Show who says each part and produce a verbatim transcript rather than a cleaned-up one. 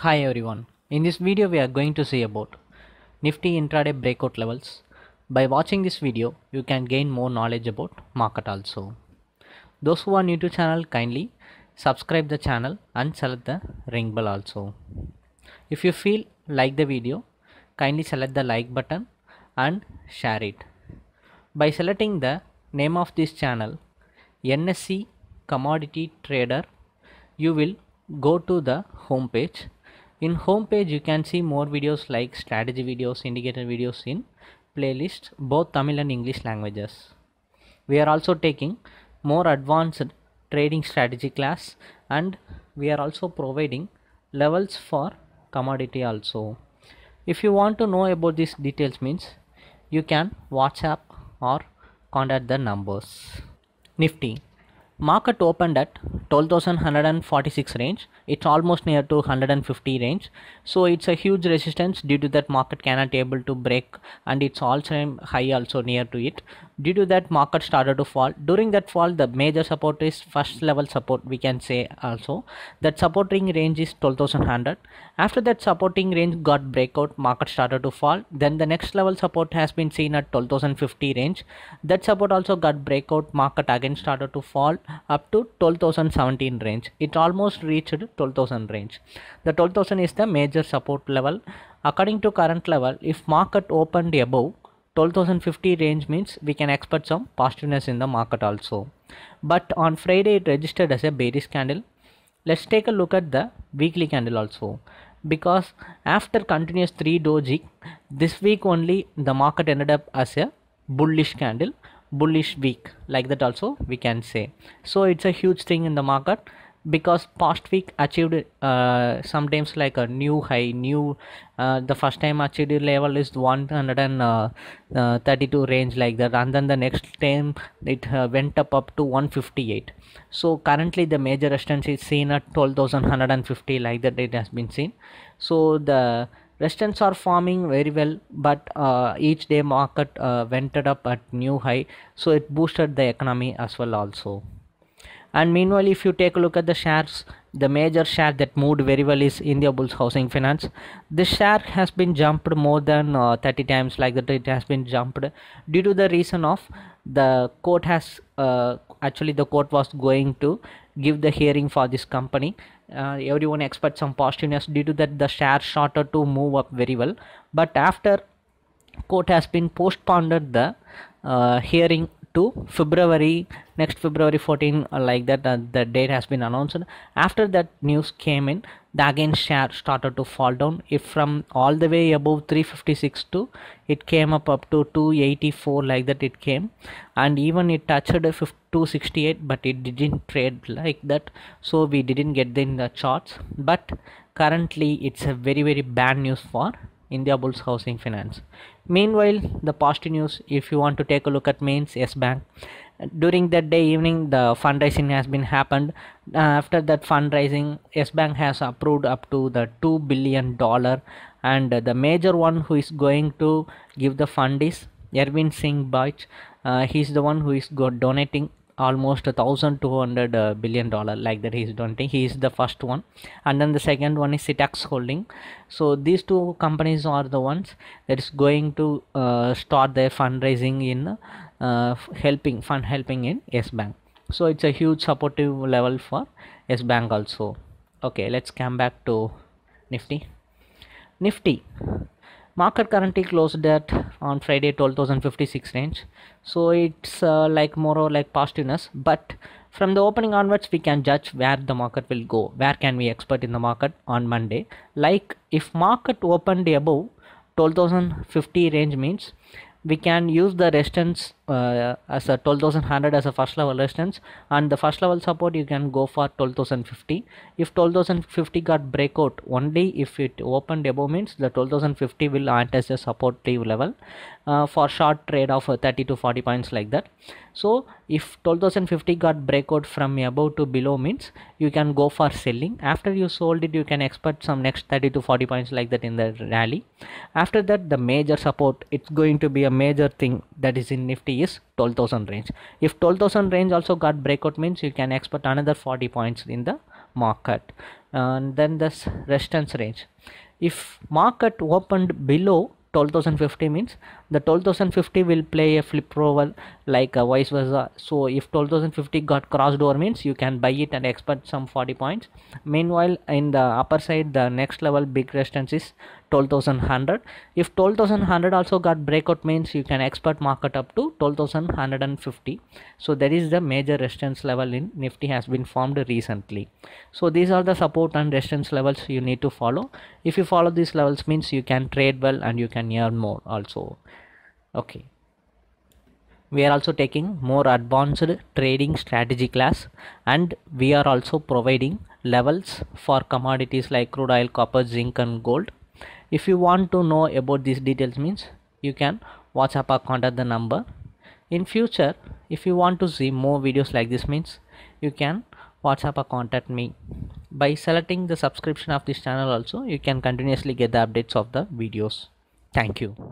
Speaker 1: Hi everyone, in this video we are going to see about Nifty intraday breakout levels. By watching this video you can gain more knowledge about market also. Those who are new to channel, kindly subscribe the channel and select the ring bell also. If you feel like the video, kindly select the like button and share it. By selecting the name of this channel, N S C Commodity Trader, you will go to the home page. In home page you can see more videos like strategy videos, indicator videos in playlist both Tamil and English languages. We are also taking more advanced trading strategy class, and we are also providing levels for commodity also. If you want to know about these details means you can WhatsApp or contact the numbers. Nifty market opened at twelve thousand one hundred forty-six range. It's almost near to one hundred fifty range, so it's a huge resistance. Due to that, market cannot able to break, and it's all-time high also near to it. Due to that, market started to fall. During that fall, the major support is first level support, we can say also. That supporting range is twelve thousand one hundred. After that supporting range got breakout, market started to fall. Then the next level support has been seen at twelve thousand fifty range. That support also got breakout, market again started to fall up to twelve thousand seventeen range. It almost reached twelve thousand range. The twelve thousand is the major support level. According to current level, if market opened above twelve thousand fifty range means we can expect some positiveness in the market also. But on Friday it registered as a bearish candle. Let's take a look at the weekly candle also, because after continuous three doji, this week only the market ended up as a bullish candle, bullish week, like that also we can say. So it's a huge thing in the market, because past week achieved uh, sometimes like a new high, new uh, the first time achieved level is one hundred thirty-two range, like that, and then the next time it uh, went up up to one fifty-eight. So currently the major resistance is seen at twelve thousand one hundred fifty, like that it has been seen. So the resistance are forming very well, but uh, each day market uh, went up at new high, so it boosted the economy as well also. And meanwhile, if you take a look at the shares, the major share that moved very well is India Bulls Housing Finance. This share has been jumped more than uh, thirty times, like that it has been jumped due to the reason of the court has uh, actually the court was going to give the hearing for this company. Uh, everyone expects some positiveness. Due to that, the share started to move up very well, but after court has been postponed the uh, hearing to February, next February fourteenth, uh, like that, uh, the date has been announced. After that news came in, the again share started to fall down. If from all the way above three fifty-six to it came up up to two eighty-four, like that it came, and even it touched two sixty-eight, but it didn't trade like that, so we didn't get in the charts. But currently it's a very very bad news for India Bulls Housing Finance. Meanwhile, the positive news, if you want to take a look at means Yes Bank, during that day evening the fundraising has been happened. Uh, after that fundraising, Yes Bank has approved up to the two billion dollar, and uh, the major one who is going to give the fund is Erwin Singh Bach. Uh, he is the one who is go donating almost a thousand two hundred uh, billion dollar, like that he is donating. He is the first one, and then the second one is Citax Holding. So these two companies are the ones that is going to uh, start their fundraising in uh, helping fund helping in Yes Bank. So it's a huge supportive level for Yes Bank also. Okay, let's come back to Nifty. Nifty market currently closed at on Friday twelve thousand fifty-six range, so it's uh, like more or like positiveness. But from the opening onwards we can judge where the market will go, where can we expect in the market on Monday. Like if market opened above twelve thousand fifty range means we can use the resistance uh, as a twelve thousand one hundred as a first level resistance, and the first level support you can go for twelve thousand fifty. If twelve thousand fifty got breakout, only if it opened above means the twelve thousand fifty will act as a supportive level uh, for short trade of uh, thirty to forty points, like that. So if twelve thousand fifty got breakout from above to below means you can go for selling. After you sold it, you can expect some next thirty to forty points, like that, in the rally. After that, the major support, it's going to be a major thing that is in Nifty is twelve thousand range. If twelve thousand range also got breakout means you can expect another forty points in the market. And then this resistance range, if market opened below twelve thousand fifty means the twelve thousand fifty will play a flip over, like uh, vice versa. So if twelve thousand fifty got crossed over means you can buy it and expect some forty points. Meanwhile in the upper side, the next level big resistance is twelve thousand one hundred. If twelve thousand one hundred also got breakout means you can expect market up to twelve thousand one hundred fifty. So that is the major resistance level in Nifty has been formed recently. So these are the support and resistance levels you need to follow. If you follow these levels means you can trade well and you can earn more also. Okay, we are also taking more advanced trading strategy class, and we are also providing levels for commodities like crude oil, copper, zinc and gold. If you want to know about these details means you can WhatsApp or contact the number. In future if you want to see more videos like this means you can WhatsApp or contact me. By selecting the subscription of this channel also you can continuously get the updates of the videos. Thank you.